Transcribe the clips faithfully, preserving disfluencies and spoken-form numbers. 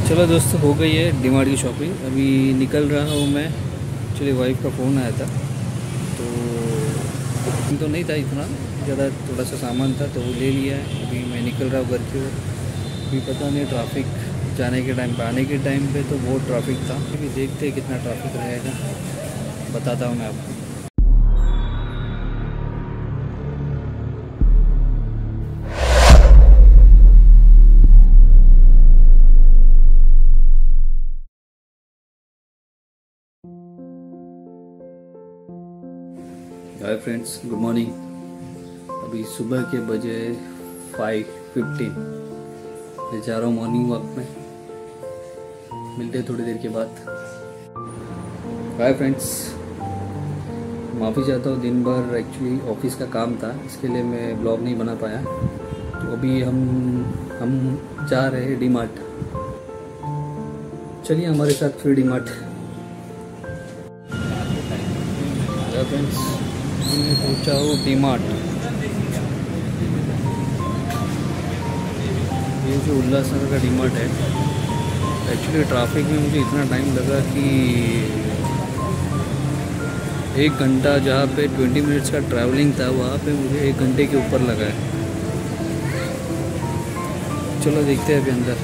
चलो दोस्तों, हो गई है डीमार्ट की शॉपिंग। अभी निकल रहा हूँ मैं। एक्चुअली वाइफ का फ़ोन आया था, तो तो नहीं था इतना ज़्यादा, थोड़ा सा सामान था तो वो ले लिया है। अभी मैं निकल रहा हूँ घर की ओर। अभी पता नहीं ट्रैफिक जाने के टाइम पे, आने के टाइम पे तो बहुत ट्रैफिक था। अभी देखते हैं कितना ट्रैफिक रहेगा, बताता हूँ मैं आपको। Hi friends, good morning. अभी सुबह के बजे फाइव फिफ्टीन। मैं जा रहा हूँ मॉर्निंग वॉक में। मिलते हैं थोड़ी देर के बाद। हाय फ्रेंड्स, माफ़ी चाहता हूँ, दिन भर एक्चुअली ऑफिस का काम था, इसके लिए मैं ब्लॉग नहीं बना पाया। तो अभी हम हम जा रहे हैं डी मार्ट। चलिए हमारे साथ फिर डी मार्ट। हाय फ्रेंड्स, मैं पहुँचा हूँ डी मार्ट। ये जो उल्हासनगर का डी मार्ट है, एक्चुअली ट्रैफिक में मुझे इतना टाइम लगा कि एक घंटा, जहाँ पे ट्वेंटी मिनट्स का ट्रैवलिंग था वहाँ पे मुझे एक घंटे के ऊपर लगा है। चलो देखते हैं अभी अंदर।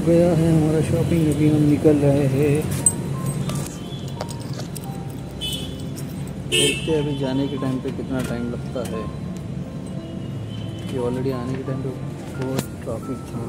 गया है हमारा शॉपिंग। अभी हम निकल रहे हैं। देखते हैं अभी जाने के टाइम पे कितना टाइम लगता है, कि ऑलरेडी आने के टाइम पे बहुत ट्रैफिक था।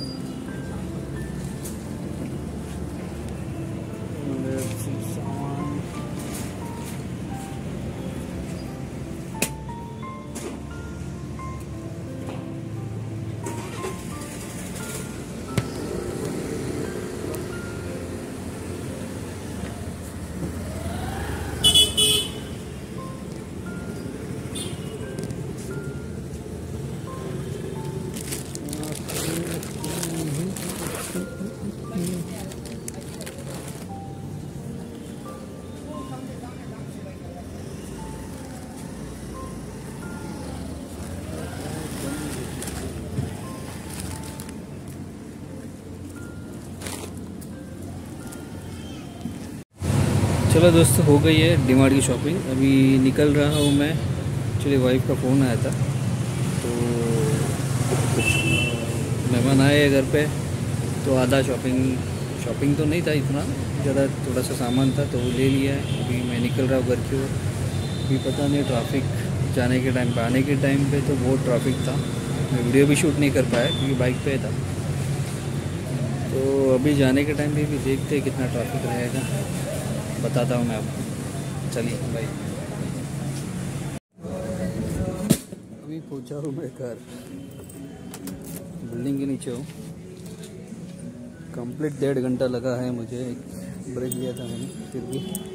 चलो दोस्तों, हो गई है डीमार्ट की शॉपिंग। अभी निकल रहा हूँ मैं। एक्चुअली वाइफ का फ़ोन आया था, तो कुछ मेहमान आए घर पे, तो आधा शॉपिंग शॉपिंग तो नहीं था इतना ज़्यादा, थोड़ा सा सामान था तो वो ले लिया है। अभी मैं निकल रहा हूँ घर की ओर। अभी पता नहीं ट्रैफिक जाने के टाइम पे, आने के टाइम पे तो बहुत ट्रैफिक था। मैं वीडियो भी शूट नहीं कर पाया क्योंकि बाइक पे था। तो अभी जाने के टाइम पे भी देखते हैं कितना ट्रैफिक रहेगा, बताता हूँ मैं आपको। चलिए भाई, अभी पहुँचा हूँ मैं घर, बिल्डिंग के नीचे हूँ। कंप्लीट डेढ़ घंटा लगा है मुझे, ब्रेक लिया था मैंने, फिर भी